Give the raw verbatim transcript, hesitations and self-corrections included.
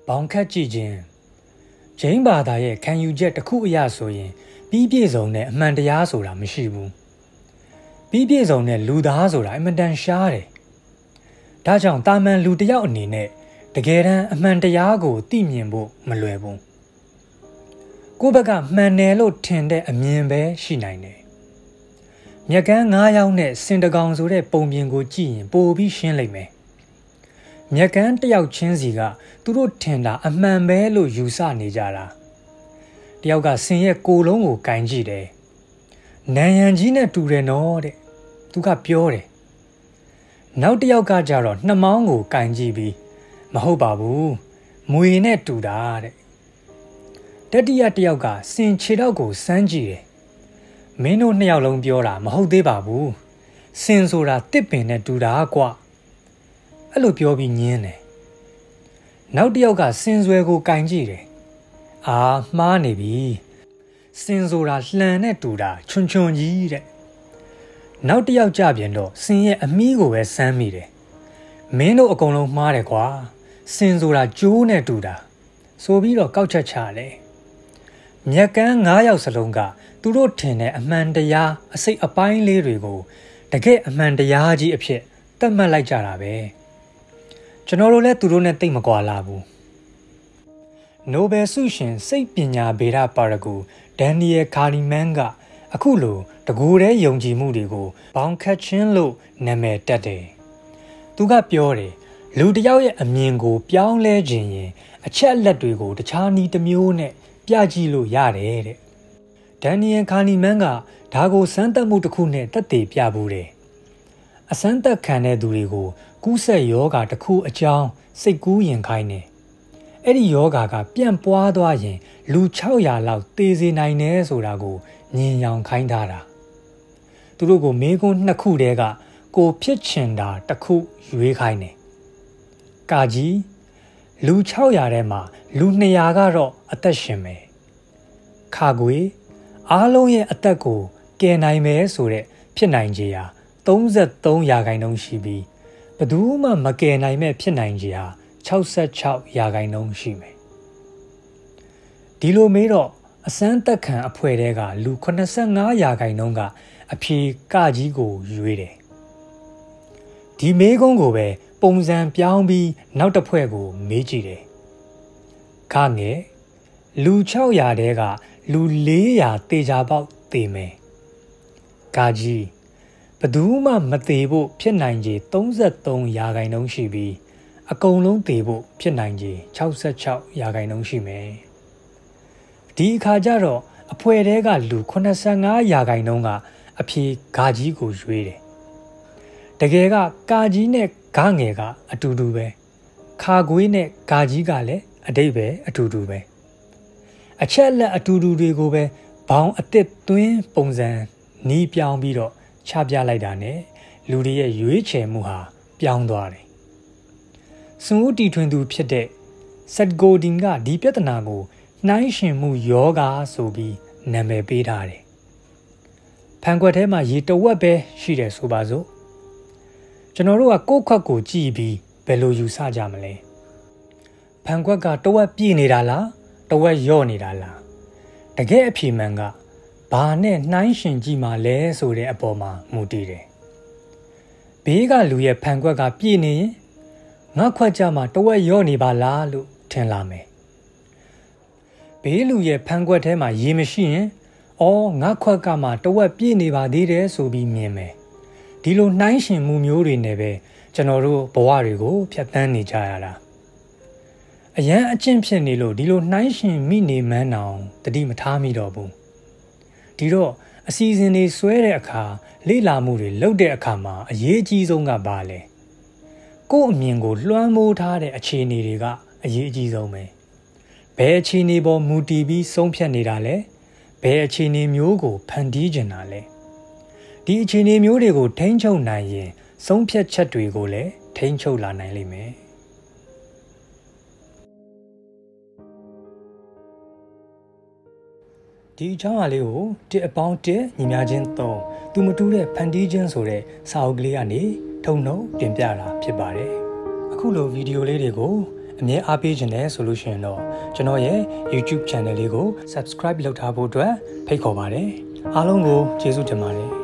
ဘောင်ခတ်ကြည့်ခြင်းဂျိမ်းဘာသာရဲ့ခံယူချက်တစ်ခုအရဆိုရင်ပြီးပြည့်စုံတဲ့အမှန်တရားဆိုတာမရှိဘူးပြီးပြည့်စုံတဲ့လူသားဆိုတာအမှန်တန်ရှားတယ်ဒါကြောင့်တာမန်လူတစ်ယောက်အနေနဲ့တကယ်တမ်းအမှန်တရားကိုသိမြင်ဖို့မလွယ်ဘူးကိုယ့်ဘက်ကမှန်တယ်လို့ထင်တဲ့အမြင်ပဲရှိနိုင်တယ်မြက်ကန်း၅ယောက်နဲ့စင်တကောင်ဆိုတဲ့ပုံပြင်ကိုကြည့်ရင်ပိုပြီးရှင်းလိမ့်မယ်မြက်ကန်းတစ်ယောက်ချင်းစီကသူတို့ထင်တာအမှန်ပဲလို့ယူဆနေကြတာတယောက်ကစင်ရဲ့ကိုယ်လုံးကိုကင်ကြည့်တယ်နံရံကြီးနဲ့တူတယ်နော်တဲ့သူကပြောတယ်နောက်တစ်ယောက်ကကြတော့နှမောင်းကိုကင်ကြည့်ပြီးမဟုတ်ပါဘူးမွေနဲ့တူတာတဲ့တတိယတစ်ယောက်ကစင်ခြေထောက်ကိုစမ်းကြည့်တယ်မင်းတို့နှစ်ယောက်လုံးပြောတာမဟုတ်သေးပါဘူးစင်ဆိုတာတစ်ပင်နဲ့တူတာကွာအဲ့လိုပြောပြီးညင်းတယ်နောက်တစ်ယောက်ကစင်ဆွဲကိုကင်ကြည့်တယ်အာမှားနေပြီစင်ဆိုတာလှန်နဲ့တူတာချွန်ချွန်ကြီးတဲ့နောက်တစ်ယောက်ကြပြန်တော့စင်ရဲ့အမီးကိုပဲစမ်းမိတယ်မင်းတို့အကုန်လုံးမှားတယ်ကွာစင်ဆိုတာကျိုးနဲ့တူတာဆိုပြီးတော့ကောက်ချက်ချတယ်မြက်ကန်း၅ယောက်စလုံးကသူတို့ထင်တဲ့အမှန်တရားအစိတ်အပိုင်းလေးတွေကိုတကယ်အမှန်တရားကြီးအဖြစ်သတ်မှတ်လိုက်ကြတာပဲကျွန်တော်တို့လည်းသူတို့နဲ့တိတ်မကွာလာဘူးနိုဘယ်ဆုရှင်စိတ်ပညာဗေဒပါရဂူဒန်နီယယ်ကာနီမန်ကအခုလိုတကူတဲ့ယုံကြည်မှုတွေကိုဘောင်ခတ်ခြင်းလို့နာမည်တက်တယ်သူကပြောတယ်လူတစ်ယောက်ရဲ့အမြင်ကိုပြောင်းလဲခြင်းရင်အချက်အလက်တွေကိုတခြားနည်းတစ်မျိုးနဲ့ပြကြည့်လို့ရတယ်တဲ့ဒန်နီယယ်ကာနီမန်ကဒါကိုစမ်းသပ်မှုတစ်ခုနဲ့သက်သေပြဘူးတယ်အစမ်းသက်ခံတဲ့သူတွေကိုကူးစက်ယောဂါတစ်ခုအကြောင်းစိတ်ကူးရင်ခိုင်းတယ်အဲ့ဒီယောဂါကပြန့်ပွားသွားရင်လူ၆ရာလောက်သေစေနိုင်တယ်ဆိုတာကိုညင်ရောင်ခိုင်းထားတာသူတို့ကိုမေးခွန်းနှစ်ခုတည်းကကိုဖြစ်ချင်တာတစ်ခုရွေးခိုင်းတယ်ကာကြီးလူ၆ရာထဲမှာလူ၂ရာကတော့အသက်ရှင်မယ်ခါကွေအားလုံးရဲ့အသက်ကိုကယ်နိုင်မယ်ဆိုတဲ့ဖြစ်နိုင်ခြေဟာ၃၃ရာခိုင်နှုန်းရှိပြီးဘယ်သူမှမကယ်နိုင်မဲ့ဖြစ်နိုင်ခြေဟာ၆၆ရာခိုင်နှုန်းရှိမယ်ဒီလိုမေးတော့အစမ်းသက်ခံအဖွဲ့တဲကလူ၈၅ရာခိုင်နှုန်းကအဖြေကကြီးကိုရွေးတယ်ဒီမေးခွန်းကိုပဲပုံစံပြောင်းပြီးနောက်တစ်ဖွဲ့ကိုမေးကြည့်တယ်ခါငယ်လူ၆ရာတဲကလူ၄ရာတေချာပေါက်သေမယ်ကာကြီးဘယ်သူမှမသေးဖို့ဖြစ်နိုင်ခြေ၃၃ရာခိုင်နှုန်းရှိပြီးအကုန်လုံးသေဖို့ဖြစ်နိုင်ခြေ၆၆ရာခိုင်နှုန်းရှိမယ်ဒီအခါကျတော့အဖွဲ့တဲကလူ၈၅ရာခိုင်နှုန်းကအဖြေဂါကြီးကိုရွေးတယ်တကယ်ကကာကြီးနဲ့ဂါငယ်ကအတူတူပဲခါကွေးနဲ့ဂါကြီးကလည်းအတိတ်ပဲအတူတူပဲအချက်လက်အတူတူတွေကိုပဲဘောင်အစ်စ်သွင်းပုံစံနီးပြောင်းပြီးတော့ချပြလိုက်တာနဲ့လူတွေရဲ့ရွေးချယ်မှုဟာပြောင်းသွားတယ်စွန်ဦးတီထွင်သူဖြစ်တဲ့ဆက်ဂိုဒင်ကဒီပြဿနာကိုနှိုင်းယှဉ်မှုယောဂါဆိုပြီးနာမည်ပေးထားတယ်ဖန်ခွက်ထဲမှာရေတဝက်ပဲရှိတယ်ဆိုပါစို့ကျွန်တော်တို့ကကိုယ့်ခွက်ကိုကြည့်ပြီးဘယ်လိုယူဆကြမလဲဖန်ခွက်ကတဝက်ပြည့်နေတာလားတဝက်ယော့နေတာလားတကယ်အဖြေမှန်ကဘာနဲ့နှိုင်းယှဉ်ကြည့်မှလဲဆိုတဲ့အပေါ်မှာမူတည်တယ်ဘေးကလူရဲ့ဖန်ခွက်ကပြည့်နေရင်ငါခွက်ကြမှာတဝက်ယော့နေပါလားလို့ထင်လာမယ်ဘေးလူရဲ့ဖန်ခွက်ထဲမှာရေမရှိရင်အော်ငါခွက်ကမှတဝက်ပြည့်နေပါသေးတယ်ဆိုပြီးမြင်မယ်ဒီလိုနှိုင်းယှဉ်မှုမျိုးတွေနဲ့ပဲကျွန်တော်တို့ဘဝတွေကိုဖြတ်သန်းနေကြရတာအရန်အကျင့်ဖြစ်နေလို့ဒီလိုနှိုင်းယှဉ်မိနေမှန်းအောင်တတိမထားမိတော့ဘူးဒီတော့အစီအစဉ်တွေဆွဲတဲ့အခါလေ့လာမှုတွေလုပ်တဲ့အခါမှာအရေးအကြီးဆုံးကဘာလဲကိုယ့်အမြင်ကိုလွှမ်းမိုးထားတဲ့အခြေအနေတွေကအရေးအကြီးဆုံးပဲဘယ်အခြေအနေပေါ်မူတည်ပြီးဆုံးဖြတ်နေတာလဲဘယ်အခြေအနေမျိုးကိုဖန်တီးကျင်တာလဲဒီအခြေအနေမျိုးတွေကိုထိန်းချုပ်နိုင်ရင်ဆုံးဖြတ်ချက်တွေကိုလည်းထိန်းချုပ်လာနိုင်လိမ့်မယ်ဒီအကြောင်းအလေးကိုတစ်အပေါင်းတစ်ညီများချင်းသုံးသူမတူတဲ့ဖန်တီးခြင်းဆိုတဲ့စာအုပ်ကလေးကနေထုံနှုတ်တင်ပြတာဖြစ်ပါတယ်အခုလိုဗီဒီယိုလေးတွေကိုအမြဲအားပေးခြင်းနဲ့ဆိုလို့ရှိရင်တော့ကျွန်တော်ရဲ့ YouTube channel လေးကို subscribe လုပ်ထားဖို့အတွက်ဖိတ်ခေါ်ပါတယ်အားလုံးကိုကျေးဇူးတင်ပါတယ်